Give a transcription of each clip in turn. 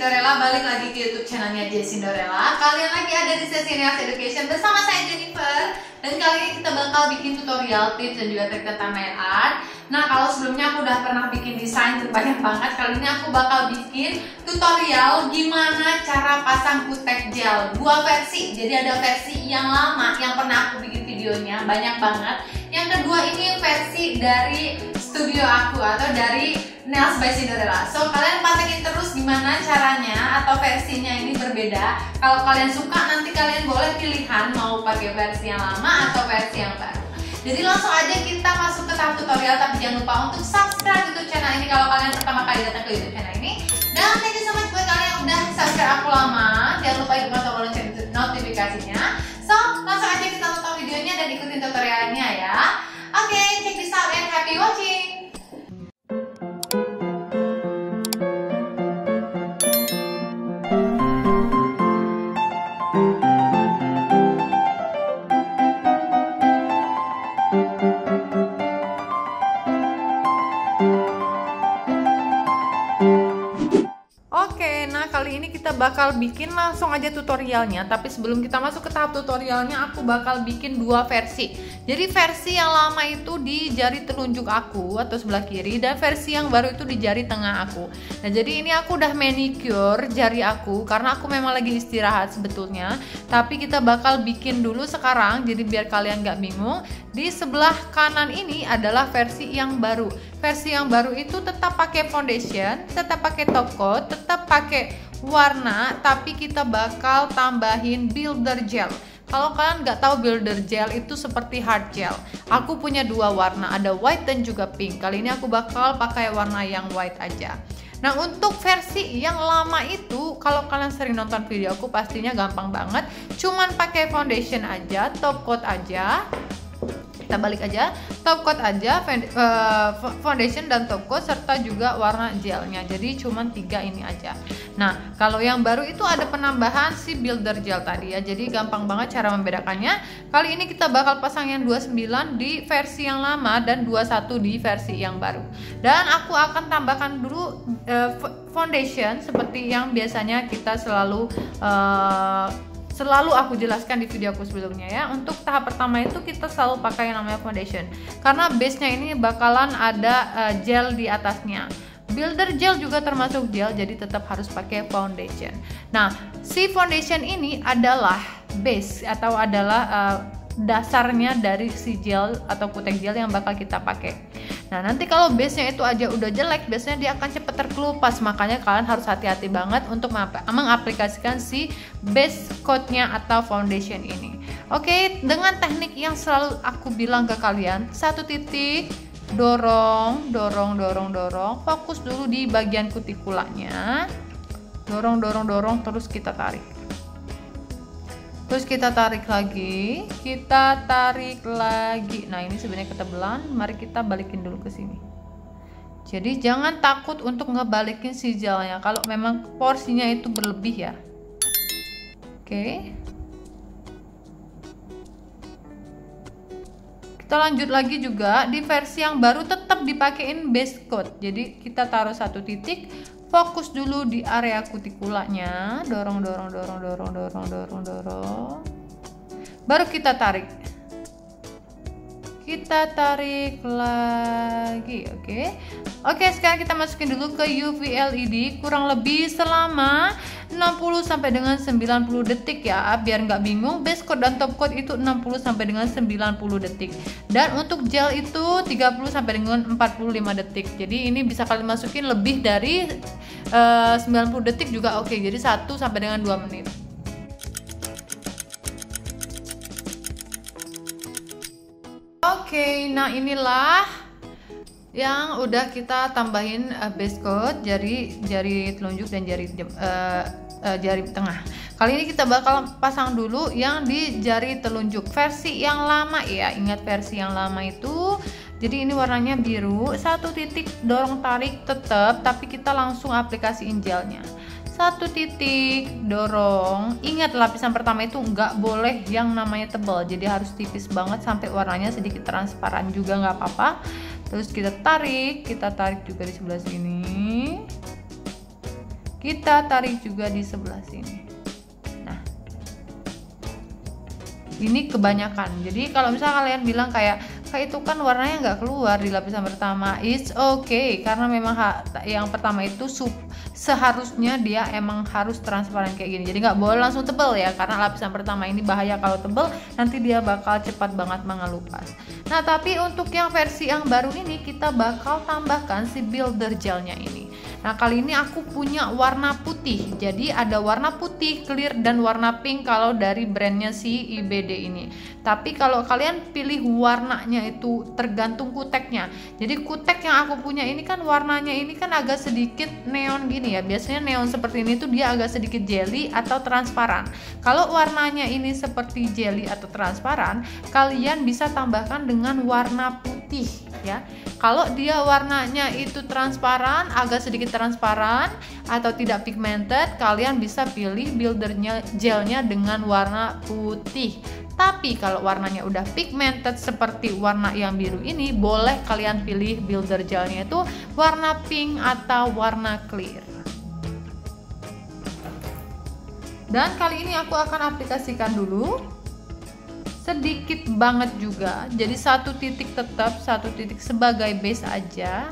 Cinderella, balik lagi ke YouTube channelnya J Cinderella. Kalian lagi ada di sesi Nails Education bersama saya Jennifer. Dan kali ini kita bakal bikin tutorial tips dan juga trik tentang nail art. Nah, kalau sebelumnya aku udah pernah bikin desain banyak banget, kali ini aku bakal bikin tutorial gimana cara pasang kutek gel. Dua versi, jadi ada versi yang lama yang pernah aku bikin videonya, banyak banget. Yang kedua ini versi dari studio aku atau dari Nails by Cinderella. So kalian pantengin terus gimana caranya atau versinya ini berbeda. Kalau kalian suka nanti kalian boleh pilihan mau pakai versi yang lama atau versi yang baru. Jadi langsung aja kita masuk ke tahap tutorial, tapi jangan lupa untuk subscribe YouTube channel ini kalau kalian pertama kali datang ke YouTube channel ini. Dan thank you so much buat kalian yang udah subscribe aku lama. Jangan lupa hidupkan tombol lonceng notifikasinya. So langsung aja kita tonton videonya dan ikutin tutorialnya ya. Oke, check this out and happy watching. Oke, nah kali ini kita bakal bikin langsung aja tutorialnya. Tapi sebelum kita masuk ke tahap tutorialnya, aku bakal bikin dua versi. Jadi versi yang lama itu di jari telunjuk aku atau sebelah kiri, dan versi yang baru itu di jari tengah aku. Nah jadi ini aku udah manicure jari aku karena aku memang lagi istirahat sebetulnya. Tapi kita bakal bikin dulu sekarang, jadi biar kalian gak bingung. Di sebelah kanan ini adalah versi yang baru. Versi yang baru itu tetap pakai foundation, tetap pakai top coat, tetap pakai warna, tapi kita bakal tambahin builder gel. Kalau kalian nggak tahu builder gel itu seperti hard gel. Aku punya dua warna, ada white dan juga pink. Kali ini aku bakal pakai warna yang white aja. Nah untuk versi yang lama itu, kalau kalian sering nonton video aku pastinya gampang banget. Cuman pakai foundation aja, top coat aja. Kita balik aja, top coat aja, foundation dan top coat serta juga warna gelnya. Jadi cuman 3 ini aja. Nah kalau yang baru itu ada penambahan si builder gel tadi ya. Jadi gampang banget cara membedakannya. Kali ini kita bakal pasang yang 29 di versi yang lama dan 21 di versi yang baru. Dan aku akan tambahkan dulu foundation seperti yang biasanya kita selalu aku jelaskan di video aku sebelumnya ya. Untuk tahap pertama itu kita selalu pakai yang namanya foundation karena base-nya ini bakalan ada gel di atasnya. Builder gel juga termasuk gel, jadi tetap harus pakai foundation. Nah, si foundation ini adalah base atau adalah dasarnya dari si gel atau kutek gel yang bakal kita pakai. Nah nanti kalau base-nya itu aja udah jelek, biasanya dia akan cepat terkelupas. Makanya kalian harus hati-hati banget untuk mengaplikasikan si base coat-nya atau foundation ini. Oke, dengan teknik yang selalu aku bilang ke kalian, satu titik, dorong, fokus dulu di bagian kutikulanya, dorong, terus kita tarik. Terus kita tarik lagi, Nah ini sebenarnya ketebalan, mari kita balikin dulu ke sini. Jadi jangan takut untuk ngebalikin si gelnya kalau memang porsinya itu berlebih ya. Oke. Kita lanjut lagi juga di versi yang baru, tetap dipakein base coat. Jadi kita taruh satu titik, fokus dulu di area kutikulanya, dorong. Baru kita tarik. Kita tarik lagi, oke. Oke, sekarang kita masukin dulu ke UV LED kurang lebih selama 60 sampai dengan 90 detik ya, biar nggak bingung. Base coat dan top coat itu 60 sampai dengan 90 detik. Dan untuk gel itu 30 sampai dengan 45 detik. Jadi ini bisa kalian masukin lebih dari 90 detik juga oke. Jadi 1 sampai dengan 2 menit. Oke, nah inilah yang udah kita tambahin base coat, jari telunjuk dan jari tengah. Kali ini kita bakal pasang dulu yang di jari telunjuk versi yang lama ya. Ingat versi yang lama itu. Jadi ini warnanya biru, satu titik, dorong tarik tetap, tapi kita langsung aplikasiin gelnya. Satu titik, dorong. Ingat lapisan pertama itu nggak boleh yang namanya tebal, jadi harus tipis banget sampai warnanya sedikit transparan juga nggak apa-apa. Terus kita tarik juga di sebelah sini. kita tarik juga di sebelah sini. Nah, ini kebanyakan. Jadi kalau misalnya kalian bilang kayak itu kan warnanya nggak keluar di lapisan pertama, it's okay, karena memang yang pertama itu seharusnya dia emang harus transparan kayak gini. Jadi nggak boleh langsung tebel ya, karena lapisan pertama ini bahaya kalau tebel, nanti dia bakal cepat banget mengelupas. Nah, tapi untuk yang versi yang baru ini kita bakal tambahkan si builder gelnya ini. Nah, kali ini aku punya warna putih. Jadi ada warna putih, clear, dan warna pink kalau dari brandnya si IBD ini. Tapi kalau kalian pilih warnanya itu tergantung kuteknya. Jadi kutek yang aku punya ini kan warnanya ini kan agak sedikit neon gini ya. Biasanya neon seperti ini tuh dia agak sedikit jelly atau transparan. Kalau warnanya ini seperti jelly atau transparan, kalian bisa tambahkan dengan warna putih ya. Kalau dia warnanya itu transparan, agak sedikit transparan atau tidak pigmented, kalian bisa pilih buildernya gelnya dengan warna putih. Tapi kalau warnanya udah pigmented seperti warna yang biru ini, boleh kalian pilih builder gelnya itu warna pink atau warna clear. Dan kali ini aku akan aplikasikan dulu sedikit banget juga, jadi satu titik tetap, satu titik sebagai base aja.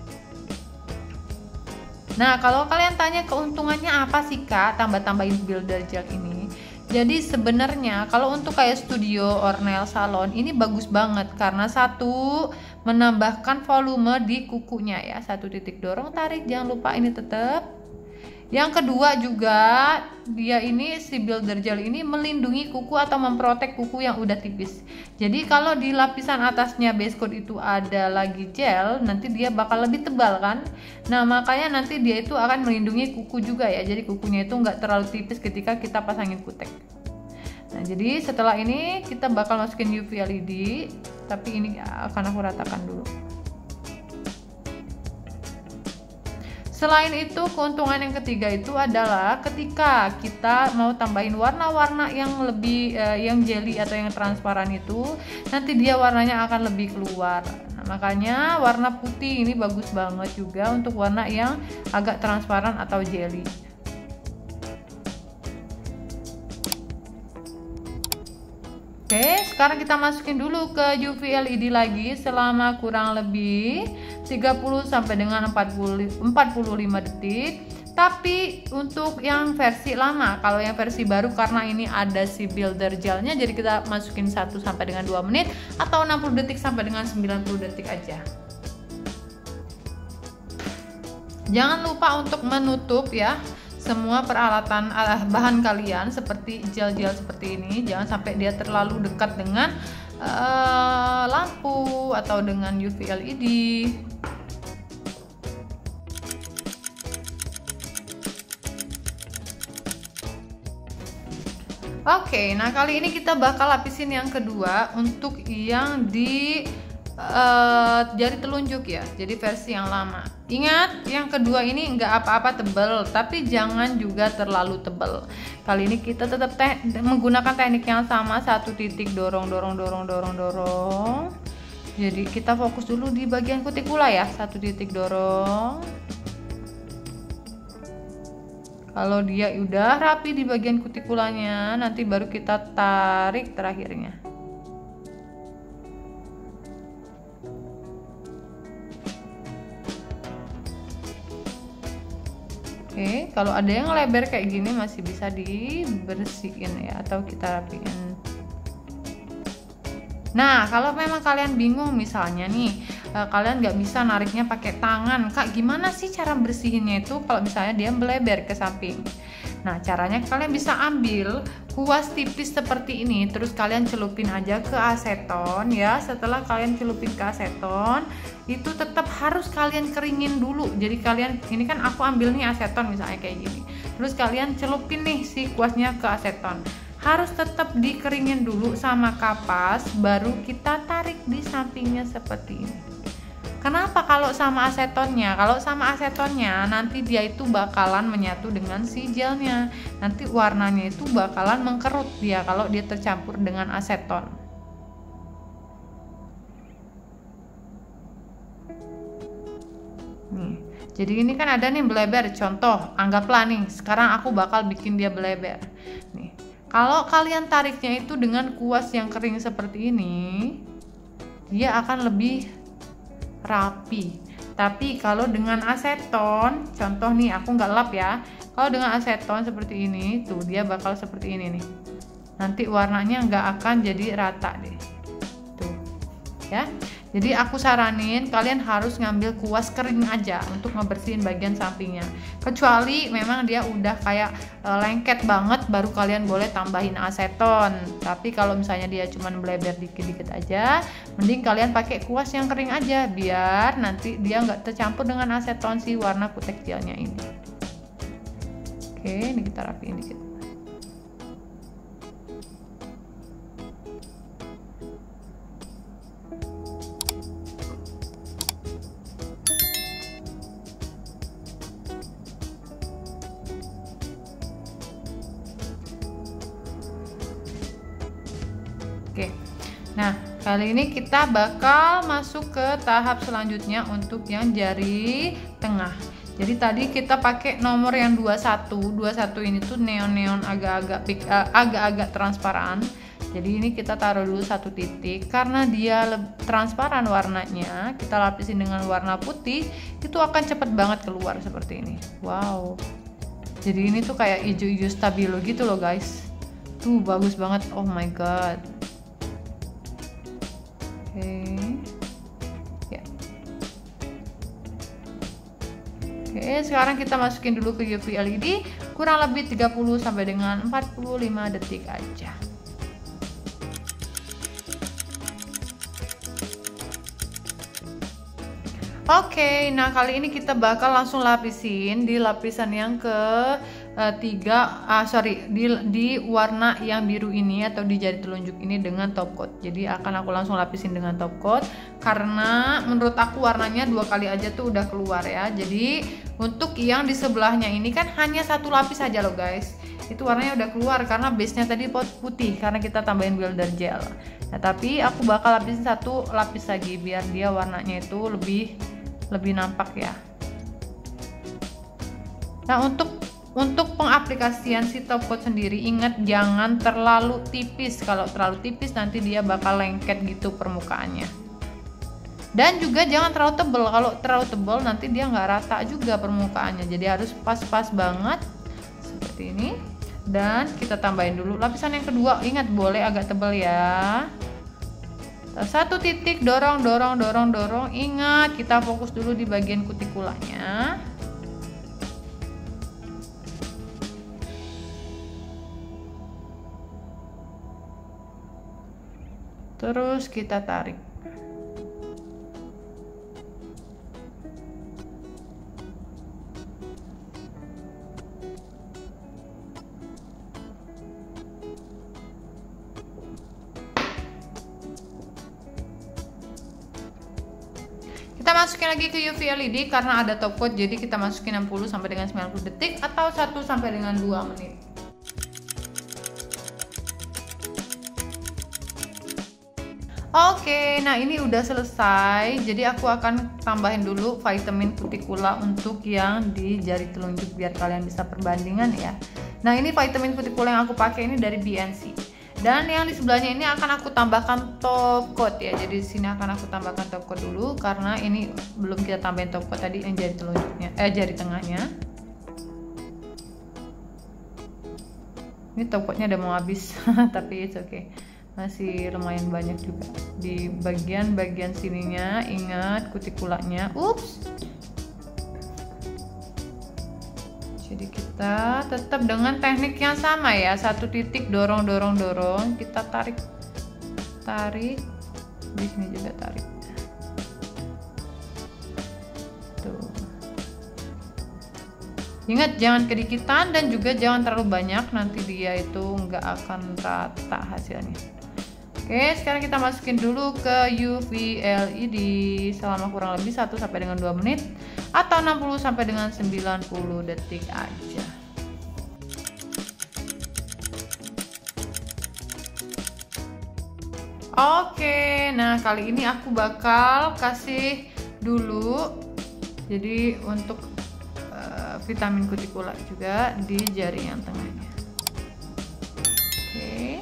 Nah, kalau kalian tanya keuntungannya apa sih Kak tambah-tambahin builder gel ini? Jadi sebenarnya kalau untuk kayak studio or nail salon ini bagus banget karena satu menambahkan volume di kukunya ya, satu titik dorong tarik, jangan lupa ini tetap. Yang kedua juga dia ini si builder gel ini melindungi kuku atau memprotek kuku yang udah tipis. Jadi kalau di lapisan atasnya base coat itu ada lagi gel, nanti dia bakal lebih tebal kan. Nah, makanya nanti dia itu akan melindungi kuku juga ya. Jadi kukunya itu nggak terlalu tipis ketika kita pasangin kutek. Nah, jadi setelah ini kita bakal masukin UV LED, tapi ini akan aku ratakan dulu. Selain itu, keuntungan yang ketiga itu adalah ketika kita mau tambahin warna-warna yang lebih yang jelly atau yang transparan itu, nanti dia warnanya akan lebih keluar. Nah, makanya warna putih ini bagus banget juga untuk warna yang agak transparan atau jelly. Oke, sekarang kita masukin dulu ke UV LED lagi selama kurang lebih 30 sampai dengan 45 detik. Tapi untuk yang versi lama, kalau yang versi baru karena ini ada si builder gelnya, jadi kita masukin 1 sampai dengan 2 menit atau 60 detik sampai dengan 90 detik aja. Jangan lupa untuk menutup ya semua peralatan bahan kalian seperti gel-gel seperti ini, jangan sampai dia terlalu dekat dengan lampu atau dengan UV LED. Oke, nah kali ini kita bakal lapisin yang kedua untuk yang di jari telunjuk ya, jadi versi yang lama. Ingat, yang kedua ini nggak apa-apa tebel, tapi jangan juga terlalu tebel. Kali ini kita tetap menggunakan teknik yang sama, satu titik dorong. Jadi kita fokus dulu di bagian kutikula ya, satu titik dorong. Kalau dia udah rapi di bagian kutikulanya, nanti baru kita tarik terakhirnya. Oke, kalau ada yang lebar kayak gini masih bisa dibersihin ya, atau kita rapiin. Nah, kalau memang kalian bingung misalnya nih, kalian nggak bisa nariknya pakai tangan, Kak, gimana sih cara bersihinnya itu kalau misalnya dia melebar ke samping? Nah, caranya kalian bisa ambil kuas tipis seperti ini, terus kalian celupin aja ke aseton ya. Setelah kalian celupin ke aseton, itu tetap harus kalian keringin dulu. Jadi kalian, ini kan aku ambil nih aseton misalnya kayak gini, terus kalian celupin nih si kuasnya ke aseton. Harus tetap dikeringin dulu sama kapas, baru kita tarik di sampingnya seperti ini. Kenapa kalau sama asetonnya? Kalau sama asetonnya nanti dia itu bakalan menyatu dengan si gelnya. Nanti warnanya itu bakalan mengkerut dia kalau dia tercampur dengan aseton. Nih. Jadi ini kan ada nih bleber, contoh, anggaplah nih, sekarang aku bakal bikin dia bleber. Nih, kalau kalian tariknya itu dengan kuas yang kering seperti ini, dia akan lebih rapi. Tapi kalau dengan aseton, contoh nih, aku nggak lap ya. Kalau dengan aseton seperti ini, tuh dia bakal seperti ini nih. Nanti warnanya nggak akan jadi rata deh. Tuh, ya. Jadi aku saranin kalian harus ngambil kuas kering aja untuk ngebersihin bagian sampingnya. Kecuali memang dia udah kayak lengket banget, baru kalian boleh tambahin aseton. Tapi kalau misalnya dia cuman bleber dikit-dikit aja, mending kalian pakai kuas yang kering aja, biar nanti dia nggak tercampur dengan aseton si warna kutek gelnya ini. Oke, ini kita rapiin dikit. Oke, nah kali ini kita bakal masuk ke tahap selanjutnya untuk yang jari tengah. Jadi tadi kita pakai nomor yang 21 ini tuh neon-neon agak-agak transparan. Jadi ini kita taruh dulu 1 titik, karena dia transparan warnanya, kita lapisin dengan warna putih, itu akan cepet banget keluar seperti ini. Wow, jadi ini tuh kayak hijau-hijau stabilo gitu loh guys. Tuh bagus banget, oh my god. Ya. Oke, sekarang kita masukin dulu ke UV LED kurang lebih 30 sampai dengan 45 detik aja. Oke, nah kali ini kita bakal langsung lapisin di lapisan yang di warna yang biru ini atau di jari telunjuk ini dengan top coat. Jadi akan aku langsung lapisin dengan top coat karena menurut aku warnanya 2 kali aja tuh udah keluar ya. Jadi untuk yang di sebelahnya ini kan hanya 1 lapis aja loh guys. Itu warnanya udah keluar karena base-nya tadi putih karena kita tambahin builder gel. Nah, tapi aku bakal lapisin 1 lapis lagi biar dia warnanya itu lebih nampak ya. Nah, untuk pengaplikasian si top coat sendiri, ingat jangan terlalu tipis. Kalau terlalu tipis nanti dia bakal lengket gitu permukaannya. Dan juga jangan terlalu tebal. Kalau terlalu tebal nanti dia nggak rata juga permukaannya. Jadi harus pas-pas banget seperti ini. Dan kita tambahin dulu lapisan yang kedua. Ingat boleh agak tebal ya. 1 titik, dorong. Ingat kita fokus dulu di bagian kutikulanya. Terus kita tarik. Kita masukin lagi ke UV LED karena ada top coat, jadi kita masukin 60 sampai dengan 90 detik atau 1 sampai dengan 2 menit. Oke, nah ini udah selesai. Jadi aku akan tambahin dulu vitamin cuticula untuk yang di jari telunjuk biar kalian bisa perbandingan ya. Nah, ini vitamin cuticula yang aku pakai ini dari BNC. Dan yang di sebelahnya ini akan aku tambahkan top coat ya. Jadi di sini akan aku tambahkan top coat dulu karena ini belum kita tambahin top coat tadi yang jari telunjuknya, jari tengahnya. Ini top coatnya udah mau habis, tapi it's okay. Masih lumayan banyak juga di bagian sininya. Ingat kutikulanya. Ups. Jadi kita tetap dengan teknik yang sama ya. 1 titik, dorong. Kita tarik. Di sini juga tarik. Tuh. Ingat jangan kedikitan dan juga jangan terlalu banyak. Nanti dia itu nggak akan rata hasilnya. Oke, sekarang kita masukin dulu ke UV LED selama kurang lebih 1 sampai dengan 2 menit atau 60 sampai dengan 90 detik aja. Oke, nah kali ini aku bakal kasih dulu Jadi untuk vitamin kutikula juga di jari yang tengahnya. Oke.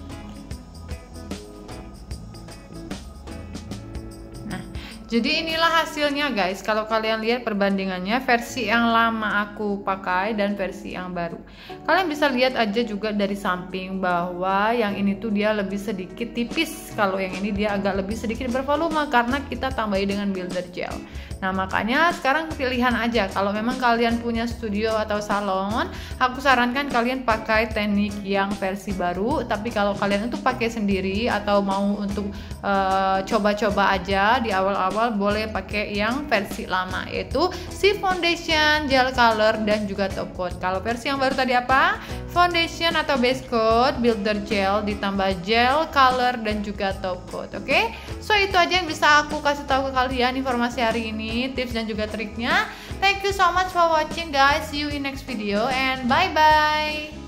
Nah, jadi inilah hasilnya guys. Kalau kalian lihat perbandingannya versi yang lama aku pakai dan versi yang baru. Kalian bisa lihat aja juga dari samping bahwa yang ini tuh dia lebih sedikit tipis. Kalau yang ini dia agak lebih sedikit bervolume karena kita tambahin dengan builder gel. Nah, makanya sekarang pilihan aja. Kalau memang kalian punya studio atau salon, aku sarankan kalian pakai teknik yang versi baru. Tapi kalau kalian untuk pakai sendiri atau mau untuk coba-coba aja di awal-awal, boleh pakai yang versi lama, yaitu si foundation, gel color, dan juga top coat. Kalau versi yang baru tadi apa? Foundation atau base coat, builder gel, ditambah gel color, dan juga top coat. Oke? So itu aja yang bisa aku kasih tahu ke kalian informasi hari ini, tips dan juga triknya. Thank you so much for watching guys. See you in next video and bye bye.